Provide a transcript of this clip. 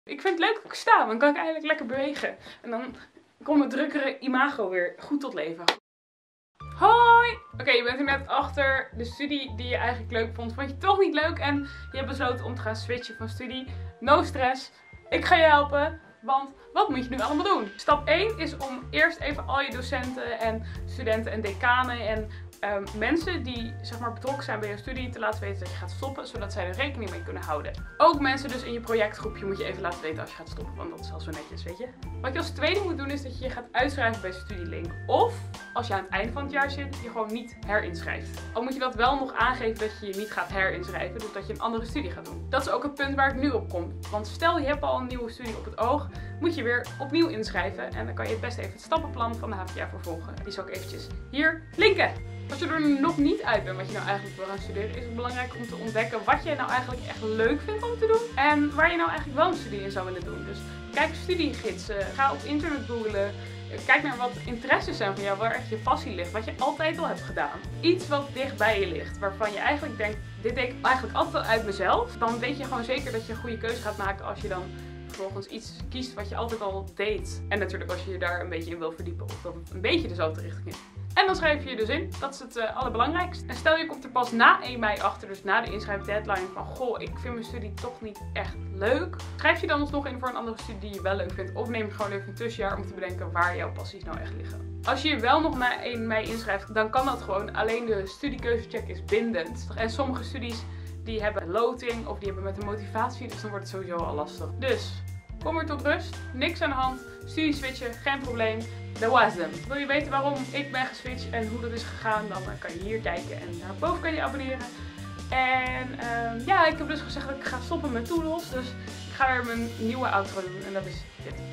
Ik vind het leuk dat ik sta, dan kan ik eigenlijk lekker bewegen. En dan komt mijn drukkere imago weer goed tot leven. Hoi! Oké, je bent er net achter de studie die je eigenlijk leuk vond. Vond je toch niet leuk en je hebt besloten om te gaan switchen van studie. No stress. Ik ga je helpen. Want wat moet je nu allemaal doen? Stap 1 is om eerst even al je docenten en studenten en decanen en mensen die zeg maar betrokken zijn bij je studie te laten weten dat je gaat stoppen, zodat zij er rekening mee kunnen houden. Ook mensen dus in je projectgroepje moet je even laten weten als je gaat stoppen, want dat is al zo netjes, weet je. Wat je als tweede moet doen is dat je je gaat uitschrijven bij StudyLink. Of, als je aan het einde van het jaar zit, je gewoon niet herinschrijft. Al moet je dat wel nog aangeven dat je je niet gaat herinschrijven, dus dat je een andere studie gaat doen. Dat is ook het punt waar ik nu op kom. Want stel je hebt al een nieuwe studie op het oog, moet je weer opnieuw inschrijven. En dan kan je het best even het stappenplan van de HVA vervolgen. Die zal ik eventjes hier linken. Als je er nog niet uit bent wat je nou eigenlijk wil gaan studeren, is het belangrijk om te ontdekken wat je nou eigenlijk echt leuk vindt om te doen. En waar je nou eigenlijk wel een studie in zou willen doen. Dus kijk studiegidsen, ga op internet googlen. Kijk naar wat interesses zijn van jou, waar echt je passie ligt, wat je altijd al hebt gedaan. Iets wat dicht bij je ligt, waarvan je eigenlijk denkt, dit deed ik eigenlijk altijd al uit mezelf. Dan weet je gewoon zeker dat je een goede keuze gaat maken als je dan vervolgens iets kiest wat je altijd al deed. En natuurlijk als je je daar een beetje in wil verdiepen of dat het een beetje dezelfde richting is. En dan schrijf je je dus in. Dat is het allerbelangrijkste. En stel je komt er pas na 1 mei achter, dus na de inschrijfdeadline van goh, ik vind mijn studie toch niet echt leuk. Schrijf je dan alsnog in voor een andere studie die je wel leuk vindt. Of neem je gewoon even een tussenjaar om te bedenken waar jouw passies nou echt liggen. Als je je wel nog na 1 mei inschrijft, dan kan dat gewoon. Alleen de studiekeuzecheck is bindend. En sommige studies die hebben loting of die hebben met een motivatie, dus dan wordt het sowieso al lastig. Dus kom er tot rust, niks aan de hand, studie switchen, geen probleem. Dat was hem. Wil je weten waarom ik ben geswitcht en hoe dat is gegaan, dan kan je hier kijken en daarboven kan je abonneren. En ja, ik heb dus gezegd dat ik ga stoppen met Toedels, dus ik ga weer mijn nieuwe outro doen en dat is dit.